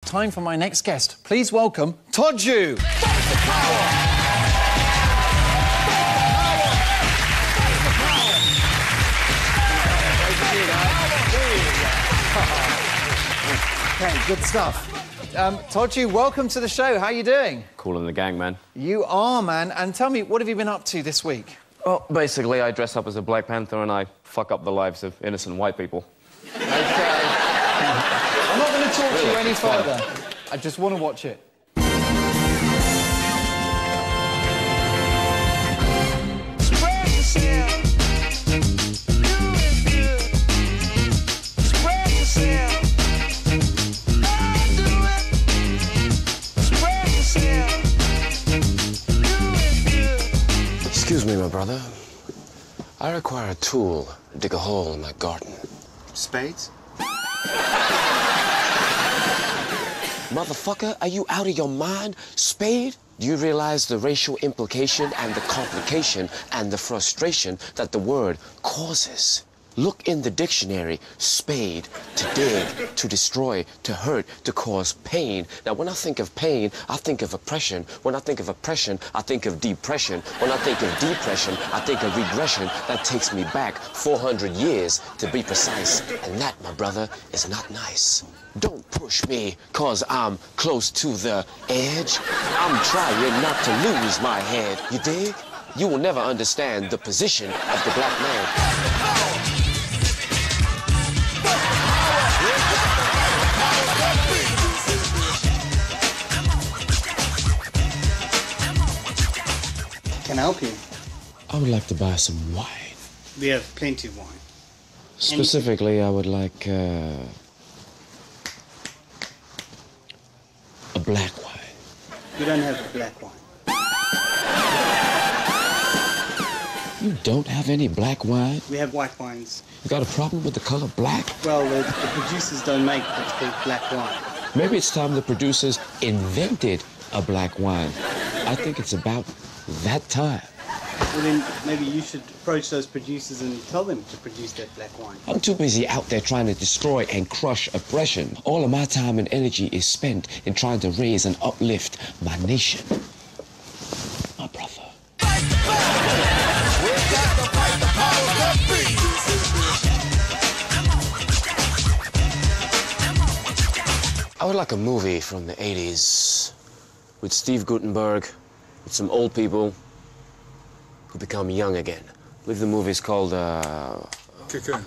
Time for my next guest. Please welcome Todju. Okay, good stuff. Todju, welcome to the show. How are you doing? Cool in the gang, man. You are, man. And tell me, what have you been up to this week? Well, basically, I dress up as a Black Panther and I fuck up the lives of innocent white people. Okay. I'm not going to talk to you any further. I just want to watch it. Excuse me, my brother. I require a tool to dig a hole in my garden. Spades? Motherfucker, are you out of your mind? Spade? Do you realize the racial implication and the complication and the frustration that the word causes? Look in the dictionary. Spade, to dig, to destroy, to hurt, to cause pain. Now, when I think of pain, I think of oppression. When I think of oppression, I think of depression. When I think of depression, I think of regression. That takes me back 400 years, to be precise. And that, my brother, is not nice. Don't push me, cause I'm close to the edge. I'm trying not to lose my head, you dig? You will never understand the position of the black man. Can I help you? I would like to buy some wine. We have plenty of wine. Specifically, I would like a black wine. We don't have black wine. You don't have any black wine? We have white wines. You got a problem with the color black? Well, the producers don't make what's called black wine. Maybe it's time the producers invented a black wine. I think it's about that time. Well, then maybe you should approach those producers and tell them to produce that black wine. I'm too busy out there trying to destroy and crush oppression. All of my time and energy is spent in trying to raise and uplift my nation. My brother. I would like a movie from the 80s with Steve Guttenberg, with some old people who become young again. I believe the movie is called, Cocoon.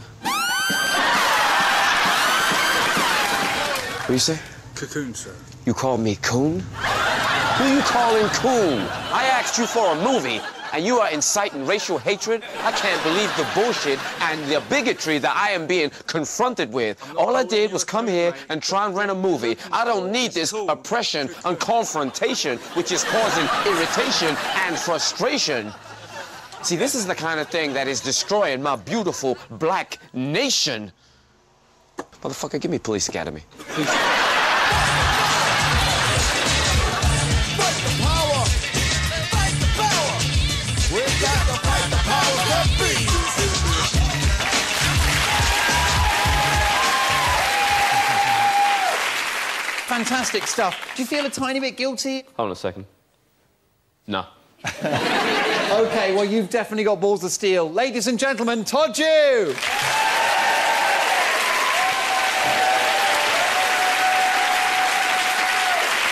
What do you say? Cocoon, sir. You call me coon? Who you calling coon? I asked you for a movie, and you are inciting racial hatred? I can't believe the bullshit and the bigotry that I am being confronted with. All I did was come here and try and rent a movie. I don't need this oppression and confrontation, which is causing irritation and frustration. See, this is the kind of thing that is destroying my beautiful black nation. Motherfucker, give me Police Academy. Fantastic stuff. Do you feel a tiny bit guilty? Hold on a second. No. OK, well, you've definitely got balls of steel. Ladies and gentlemen, Todju!